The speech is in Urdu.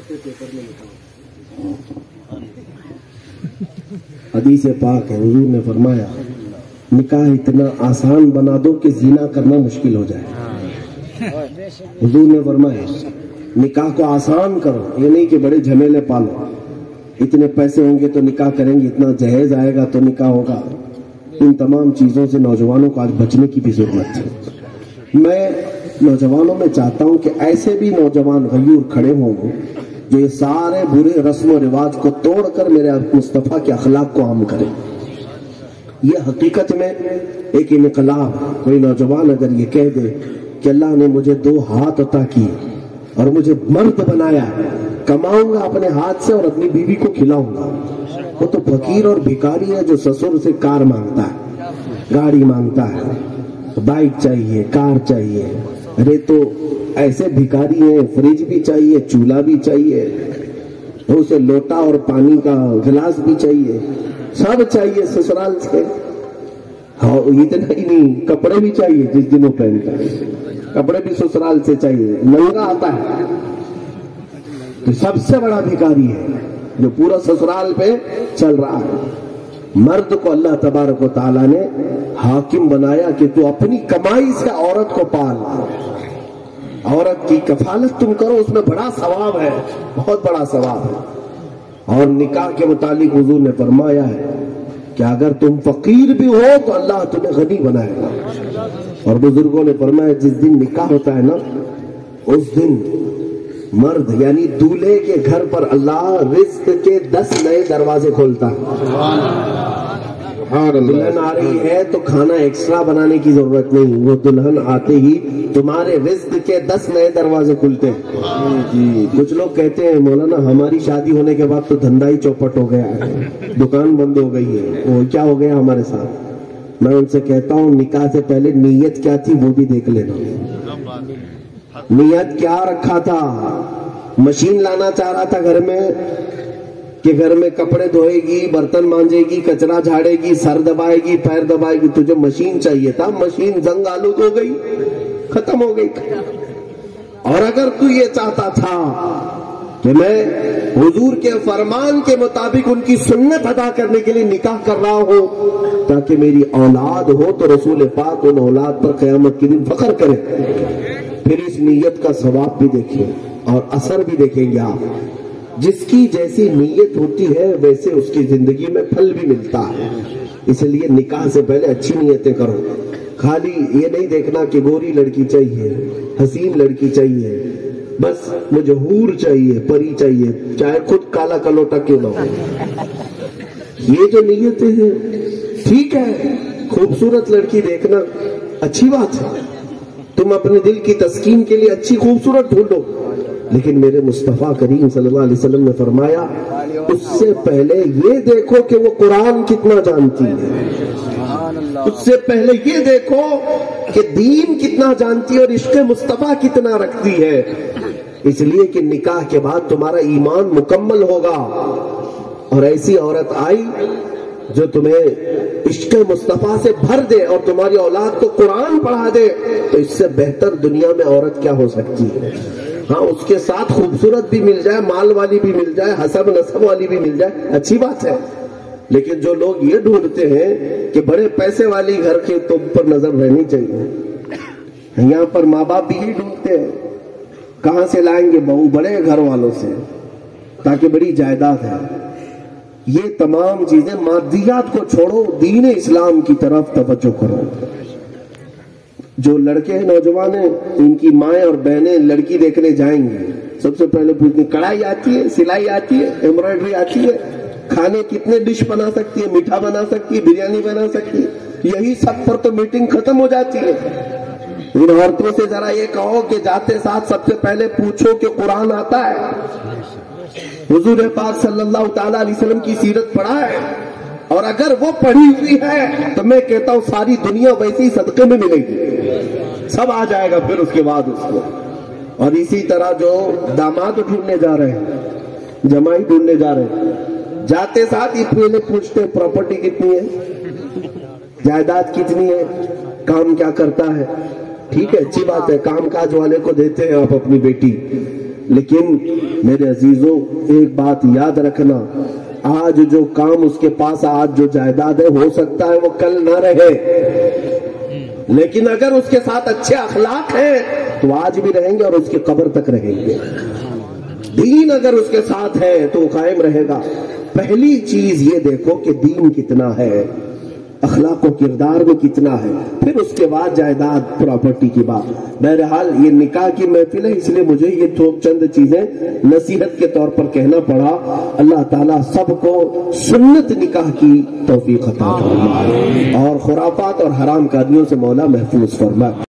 حدیث پاک ہے، حضور نے فرمایا نکاح اتنا آسان بنا دو کہ زنا کرنا مشکل ہو جائے۔ حضور نے فرمایا نکاح کو آسان کرو، یہ نہیں کہ بڑے جھمیلے پالو، اتنے پیسے ہوں گے تو نکاح کریں گے، اتنا جہیز آئے گا تو نکاح ہوگا۔ ان تمام چیزوں سے نوجوانوں کو آج بچنے کی بھی ضرورت ہے۔ میں نوجوانوں میں چاہتا ہوں کہ ایسے بھی نوجوان غیور کھڑے ہوں جو یہ سارے برے رسم و رواج کو توڑ کر میرے مصطفیٰ کے اخلاق کو عام کریں۔ یہ حقیقت میں ایک انقلاب ہے۔ کوئی نوجوان اگر یہ کہہ دے کہ اللہ نے مجھے 2 ہاتھ عطا کیے اور مجھے مرد بنایا، کماؤں گا اپنے ہاتھ سے اور اپنی بیوی کو کھلاؤں گا، وہ تو فقیر اور بھکاری ہے جو سسر سے کار مانگتا ہے، گاڑی مانگتا ہے، بائک چاہیے، کار چاہیے۔ ارے تو ایسے بھکاری ہیں، فریج بھی چاہیے، چولہا بھی چاہیے، اسے لوٹا اور پانی کا گلاس بھی چاہیے، سب چاہیے سسرال سے۔ اتنا ہی نہیں، کپڑے بھی چاہیے جس دن وہ پہنتا ہے، کپڑے بھی سسرال سے چاہیے، مہنگا آتا ہے۔ تو سب سے بڑا بھکاری ہے جو پورا سسرال پہ چل رہا ہے۔ مرد کو اللہ تبارک و تعالیٰ نے حاکم بنایا کہ تو اپنی کمائی سے عورت کو پال، عورت کی کفالت تم کرو، اس میں بڑا ثواب ہے، بہت بڑا ثواب ہے۔ اور نکاح کے متعلق حضور نے فرمایا ہے کہ اگر تم فقیر بھی ہو تو اللہ تمہیں غنی بنائے گا۔ اور بزرگوں نے فرمایا جس دن نکاح ہوتا ہے نا، اس دن مرد یعنی دولہے کے گھر پر اللہ رزق کے 10 نئے دروازے کھولتا ہے۔ دلہن آ رہی ہے تو کھانا ایکسٹرا بنانے کی ضرورت نہیں، وہ دلہن آتے ہی تمہارے رزق کے 10 نئے دروازے کھلتے ہیں۔ کچھ لوگ کہتے ہیں مولانا ہماری شادی ہونے کے بعد تو دھندا ہی چوپٹ ہو گیا ہے، دکان بند ہو گئی ہے، وہ کیا ہو گیا ہمارے ساتھ؟ میں ان سے کہتا ہوں نکاح سے پہلے نیت کیا تھی وہ بھی دیکھ لینا۔ نیت کیا رکھا تھا؟ مشین لانا چاہ رہا تھا گھر میں کہ گھر میں کپڑے دھوئے گی، برتن مانجے گی، کچرا جھاڑے گی، سر دبائے گی، پیر دبائے گی، تجھے مشین چاہیے تھا، مشین زنگ آلود ہو گئی، ختم ہو گئی۔ اور اگر تو یہ چاہتا تھا کہ میں حضور کے فرمان کے مطابق ان کی سنت ادا کرنے کے لیے نکاح کر رہا ہوں تاکہ میری اولاد ہو، تو رسول پاک ان اولاد پر قیامت کے دن فخر کرے۔ پھر اس نیت کا ثواب بھی دیکھیں اور اثر بھی دیکھیں گے آپ۔ جس کی جیسی نیت ہوتی ہے ویسے اس کی زندگی میں پھل بھی ملتا ہے۔ اس لیے نکاح سے پہلے اچھی نیتیں کرو۔ خالی یہ نہیں دیکھنا کہ گوری لڑکی چاہیے، حسین لڑکی چاہیے، بس مجھے حور چاہیے، پری چاہیے، چاہے خود کالا کلوٹا کیوں نہ ہو۔ یہ جو نیتیں ہیں ٹھیک ہے، خوبصورت لڑکی دیکھنا اچھی بات ہے، تم اپنے دل کی تسکین کے لیے اچھی خوبصورت ڈھونڈو، لیکن میرے مصطفیٰ کریم صلی اللہ علیہ وسلم نے فرمایا اس سے پہلے یہ دیکھو کہ وہ قرآن کتنا جانتی ہے، اس سے پہلے یہ دیکھو کہ دین کتنا جانتی ہے اور عشق مصطفیٰ کتنا رکھتی ہے۔ اس لیے کہ نکاح کے بعد تمہارا ایمان مکمل ہوگا، اور ایسی عورت آئی جو تمہیں عشق مصطفیٰ سے بھر دے اور تمہاری اولاد کو قرآن پڑھا دے، تو اس سے بہتر دنیا میں عورت کیا ہو سکتی ہے؟ ہاں اس کے ساتھ خوبصورت بھی مل جائے، مال والی بھی مل جائے، حسب نسب والی بھی مل جائے، اچھی بات ہے۔ لیکن جو لوگ یہ ڈھونڈتے ہیں کہ بڑے پیسے والی گھر کے تم پر نظر رہنی چاہیے، یہاں پر ماں باپ بھی یہی ڈھونڈتے ہیں کہاں سے لائیں گے بہو، بڑے گھر والوں سے، تاکہ بڑی جائیداد ہے۔ یہ تمام چیزیں مادیات کو چھوڑو، دین اسلام کی طرف توجہ کرو۔ جو لڑکے ہیں نوجوان ہیں ان کی مائیں اور بہنیں لڑکی دیکھنے جائیں گے، سب سے پہلے پوچھیں کڑھائی آتی ہے، سلائی آتی ہے، ایمبرائڈری آتی ہے، کھانے کتنے ڈش بنا سکتی ہے، میٹھا بنا سکتی ہے، بریانی بنا سکتی ہے۔ یہی سب پر تو میٹنگ ختم ہو جاتی ہے۔ ان عورتوں سے ذرا یہ کہو کہ جاتے ساتھ سب سے پہلے پوچھو کہ قرآن آتا ہے، حضور پاک صلی اللہ تعالی علیہ وسلم کی سیرت پڑھا ہے، اور اگر وہ پڑھی ہوئی ہے تو میں کہتا ہوں ساری دنیا ویسی صدقے میں ملے گی، سب آ جائے گا پھر اس کے بعد اس کو۔ اور اسی طرح جو داماد ڈھونڈنے جا رہے ہیں، جمائی ڈھونڈنے جا رہے ہیں، جاتے ساتھ ہی پہلے پوچھتے ہیں پراپرٹی کتنی ہے، جائیداد کتنی ہے، کام کیا کرتا ہے۔ ٹھیک ہے، اچھی بات ہے، کام کاج والے کو دیتے ہیں آپ اپنی بیٹی، لیکن میرے عزیزوں ایک بات یاد رکھنا، آج جو کام اس کے پاس، آج جو جائیداد ہے، ہو سکتا ہے وہ کل نہ رہے، لیکن اگر اس کے ساتھ اچھے اخلاق ہیں تو آج بھی رہیں گے اور اس کی قبر تک رہیں گے۔ دین اگر اس کے ساتھ ہے تو وہ قائم رہے گا۔ پہلی چیز یہ دیکھو کہ دین کتنا ہے، اخلاق و کردار میں کتنا ہے، پھر اس کے بعد جائیداد پراپرٹی کی بات۔ بہرحال یہ نکاح کی محفل ہے، اس لیے مجھے یہ چند چیزیں نصیحت کے طور پر کہنا پڑا۔ اللہ تعالیٰ سب کو سنت نکاح کی توفیق عطا فرمائے اور خرافات اور حرام کاریوں سے مولا محفوظ فرمائے۔